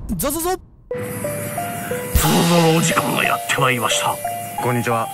ゾゾゾそのお時間がやってまいりました。 こんにちは。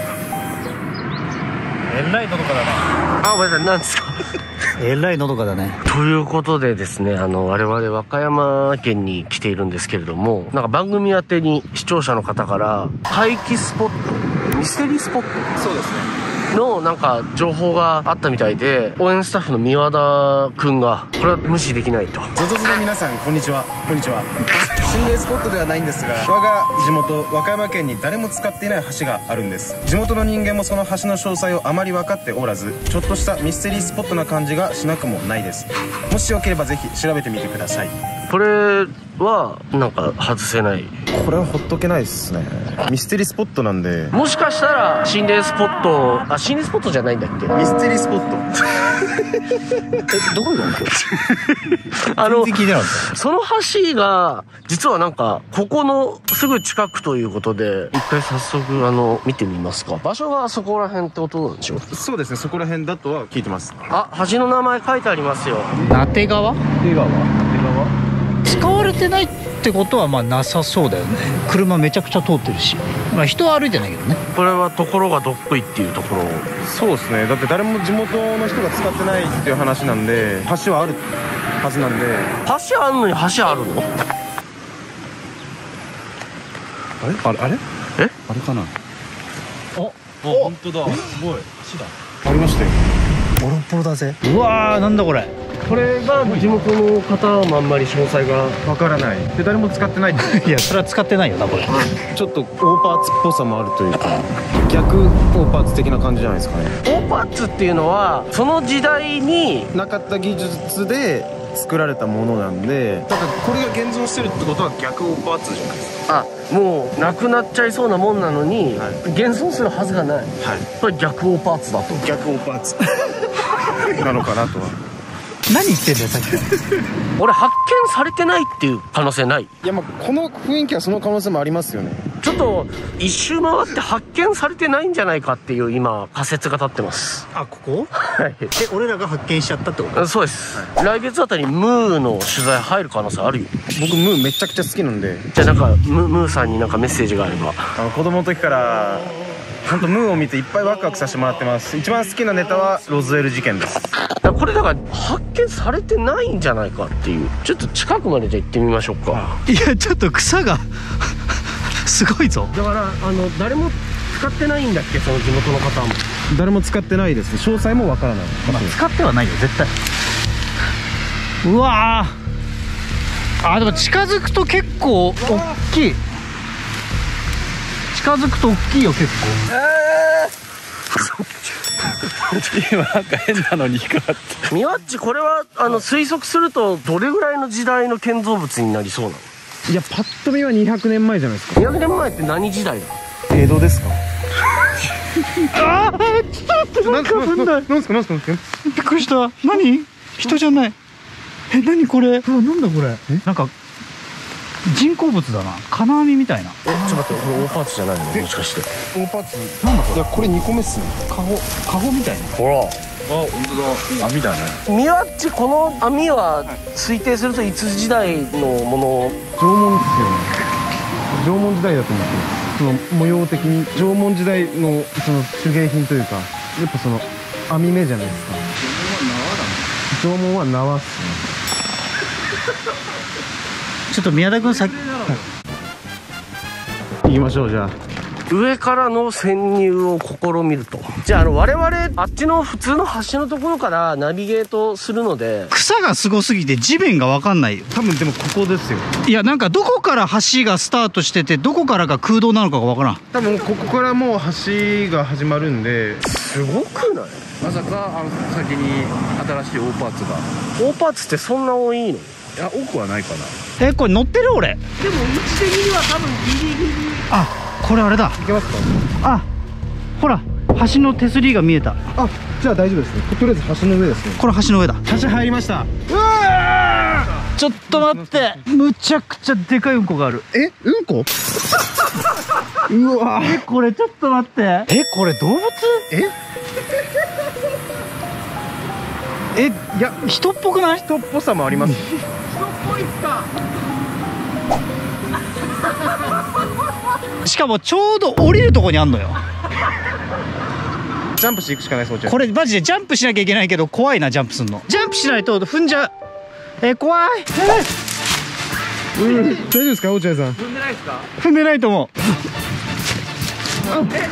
えらいのどかだね。 あ、ごめんなさい、何ですか。 えらいのどかだね。 ということでですね、我々和歌山県に来ているんですけれども、なんか番組宛てに視聴者の方から怪奇スポット、ミステリースポット、 そうですね。 のなんか情報があったみたいで、応援スタッフの三和田くんがこれは無視できないと。 ゾゾゾの皆さん、こんにちは。こんにちは。心霊スポットではないんですが、我が地元和歌山県に誰も使っていない橋があるんです。地元の人間もその橋の詳細をあまり分かっておらず、ちょっとしたミステリースポットな感じがしなくもないです。もしよければぜひ調べてみてください。 これはなんか外せない。 これはほっとけないですね。ミステリースポットなんで。 もしかしたら心霊スポット、あ、心霊スポットじゃないんだっけ。 ミステリースポットどこいうの全然聞いてなかった。 その橋が実はなんかここのすぐ近くということで、一回早速見てみますか。場所がそこら辺ってことなんでしょ。 そうですね、そこら辺だとは聞いてます。 あ、橋の名前書いてありますよ。 なて川出川使われてないってことはまあなさそうだよね。車めちゃくちゃ通ってるし、まあ人は歩いてないけどね。 これはところがどっこいっていうところ。 そうですね。だって誰も地元の人が使ってないっていう話なんで、橋はあるはずなんで。 橋あんのに橋あるの。 あれえ、 あれかな。 本当だ。すごい。橋だ。ありましたよ。 ボロボロだぜ。うわー、なんだこれ。 これが地元の方もあんまり詳細がわからない。で、誰も使ってないっていや、それは使ってないよなこれ。 ちょっとオーパーツっぽさもあるというか、逆オーパーツ的な感じじゃないですかね。 オーパーツっていうのはその時代になかった技術で作られたものなんで、だからこれが現存してるってことは逆オーパーツじゃないですか。 もうなくなっちゃいそうなもんなのに、 はい現存するはずがない。 はい。 これ逆オーパーツだと。 逆オーパーツなのかなとは。 何言ってんだよさっきから。 俺発見されてないっていう可能性ない。 いや、まあこの雰囲気はその可能性もありますよね。 ちょっと一周回って発見されてないんじゃないかっていう今仮説が立ってます。 あ、ここ？ はい、 俺らが発見しちゃったってこと？ そうです、来月あたりムーの取材入る可能性あるよ。 僕ムーめちゃくちゃ好きなんで。 じゃあなんかムーさんになんかメッセージがあれば。 子供の時から本当ムーを見ていっぱいワクワクさせてもらってます。一番好きなネタはロズウェル事件です。 これだから発見されてないんじゃないかっていう。ちょっと近くまでじゃあ行ってみましょうか。 いや、ちょっと草がすごいぞ。 だから誰も使ってないんだっけ、その地元の方も。 誰も使ってないですね。詳細もわからない。 まあ、使ってはないよ絶対。うわー、でも近づくと結構大きい。近づくと大きいよ結構。今なんか変なのに光って。 みわっち、これは推測するとどれぐらいの時代の建造物になりそうなの。 いや、パッと見は200年前じゃないですか。 200年前って何時代だ。 江戸ですか。 ああ、ちょっと待って、なんか危ない。 なんすか。 びっくりした。何？人じゃない。何これ。なんだこれ。なんか人工物だな。金網みたいな。 ちょっと待って、これオーパーツじゃないのもしかして。 オーパーツなんだこれ。いや、これ2個目っすね。 カゴみたいな。 ほら、 あ、本当だ。網だね。 みわっち、この網は推定するといつ時代のもの。 縄文ですよね。縄文時代だと思ってます。その模様的に縄文時代のその手芸品というか、やっぱその網目じゃないですか。縄文は縄っすね。 ちょっと宮田君先。 行きましょう。じゃあ上からの潜入を試みると。じゃあ我々あっちの普通の橋のところからナビゲートするので。 草がすごすぎて地面が分かんないよ。 多分でもここですよ。 いや、なんかどこから橋がスタートしててどこからが空洞なのかが分からん。 多分ここからもう橋が始まるんで。 すごくない？ まさか先に新しいオーパーツが。 オーパーツってそんな多いの？ いや、多くはないかな。 これ乗ってる俺。 でも位置的には多分ギリギリ。 あ、これあれだ。 行けますか。 あ、ほら橋の手すりが見えた。 あ、じゃあ大丈夫ですね。とりあえず橋の上ですね。 これ橋の上だ。 橋入りました。 ちょっと待って、むちゃくちゃでかいうんこがある。 うんこうわこれちょっと待って。これ動物？ いや、 人っぽくない？ 人っぽさもあります。 人っぽいっすか。 しかもちょうど降りるとこにあんのよ。 ジャンプしていくしかないそうちゃん。 これマジでジャンプしなきゃいけないけど怖いな、ジャンプすんの。ジャンプしないと踏んじゃう。怖い。 大丈夫ですか落合さん。 踏んでないですか？ 踏んでないと思う。 人間のうんち。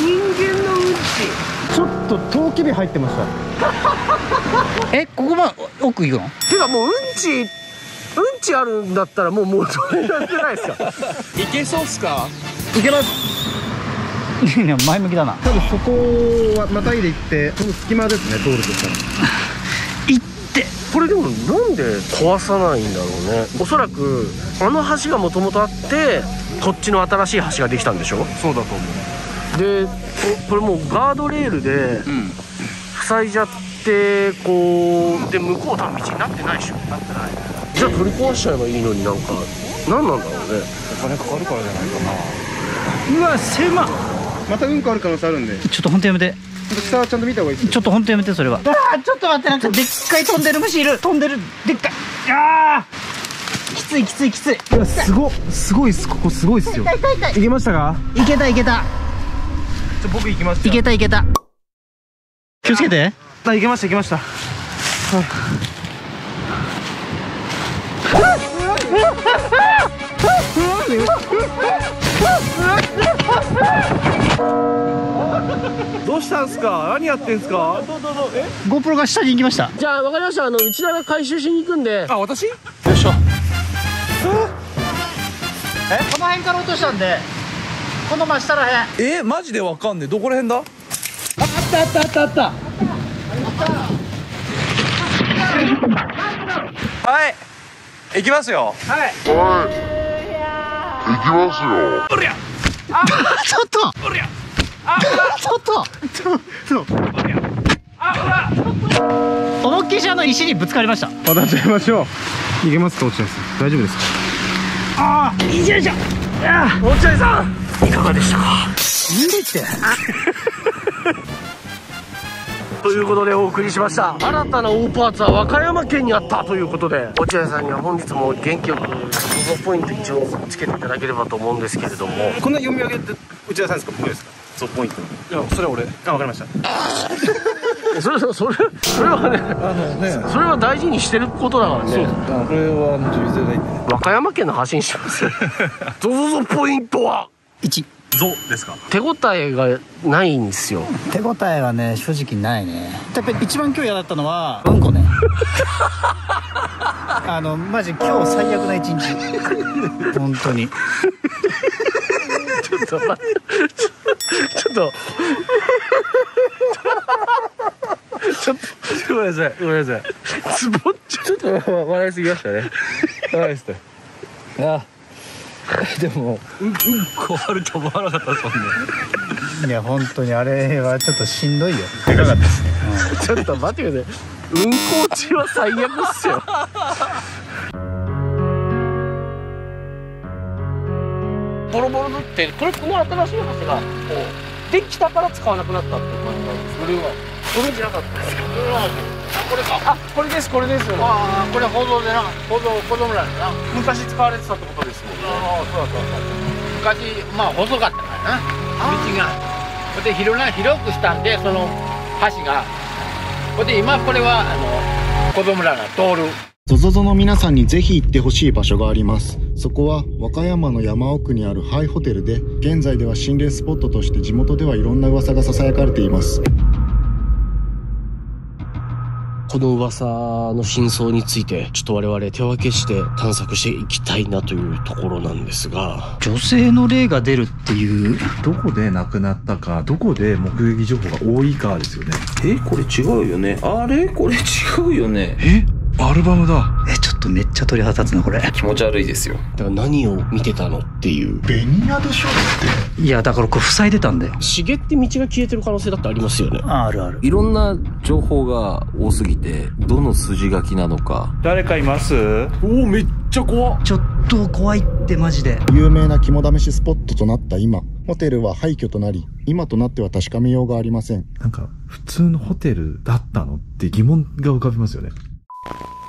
ちょっとトウキビ入ってました。 ここ奥行くの？ てかもううんちあるんだったらもう戻れなくないですか？ いけそうっすか？ いけます。前向きだな。 多分そこはまたいで行って、その隙間ですね、通るとしたら。 行ってこれでもなんで壊さないんだろうね。おそらくあの橋がもともとあってこっちの新しい橋ができたんでしょ。 そうだと思う。 でこれもうガードレールで塞いじゃってこうで向こう多分道になってないでしょ。なってない。じゃあ取り壊しちゃえばいいのに、なんか何なんだろうね。 お金かかるからじゃないかな。 うわ狭っ。 またうんこある可能性あるんで、 ちょっとほんとやめて。 下はちゃんと見た方がいいですよ。 ちょっとほんとやめて、それは。ちょっと待って、なんかでっかい飛んでる虫いる。飛んでるでっかい。きついきついきつい。 いやすごいっす。ここすごいっすよ。 痛い痛い痛い。 いけましたか？ いけたいけた僕行きました。 いけたいけた。気をつけて。 いけましたいけました。 どうしたんすか？何やってんすか？ GoPro が下に行きました。 じゃあ分かりました。内田が回収しに行くんで。 あ、私？ よいしょ。 この辺から落としたんで、この真下らへん。 マジでわかんねえ。どこら辺だ？ あったはい。行きますよ。 ちょっと思いっきり石にぶつかりました。 渡っちゃいましょう。逃げますか落合さん。大丈夫ですか？ よいしょ。 落合さんいかがでしたか？ いいってということでお送りしました。新たな大パーツは和歌山県にあったということで、落合さんには本日も元気よく保存ポイント一応つけていただければと思うんですけれども。 こんな読み上げって内田さんですか？僕ですか？そうポイント。 いや、それは俺。 わかりました。 それはね、それは大事にしてることだからね。 そうだ。これは自由性ないんでね。 和歌山県の発信しますゾゾゾポイントは 1。 ゾですか？ 手応えがないんですよ。 手応えはね、正直ないね。やっぱり一番今日嫌だったのはうんこね。マジ今日最悪な一日。本当に。 ちょっと待ってちょっとごめんなさい。 つぼっちょっと笑いすぎましたね。 笑いですね。でもうんこあると思わなかったですもんね。 いや本当にあれはちょっとしんどいよ。 でかかったですね。 ちょっと待ってください。うんこ落ちは最悪っすよ。ボロボロ塗ってこの新しい橋がこうできたから使わなくなったっていう感じなんです。それじゃなかったです。これか。これです。これ保存村でな。昔使われてたってことですもんね。そう昔細かったからな道が。で広くしたんでその橋が。で今これは小僧村が通る。 ゾゾゾの皆さんにぜひ行ってほしい場所があります。そこは和歌山の山奥にあるハイホテルで、現在では心霊スポットとして地元ではいろんな噂がささやかれています。 この噂の真相についてちょっと我々手分けして探索していきたいなというところなんですが、 女性の霊が出るっていう。 どこで亡くなったか、どこで目撃情報が多いかですよね。 これ違うよね。これ違うよね。 アルバムだ。 ちょっとめっちゃ鳥肌立つなこれ。 気持ち悪いですよ。 だから何を見てたのっていう。 ベニヤでしょって。 いやだからこれ塞いでたんだよ。 茂って道が消えてる可能性だってありますよね。 あるある。 いろんな情報が多すぎて、どの筋書きなのか。 誰かいます？ めっちゃ怖っ。 ちょっと怖いってマジで。 有名な肝試しスポットとなった今、ホテルは廃墟となり、今となっては確かめようがありません。 なんか普通のホテルだったのって疑問が浮かびますよね。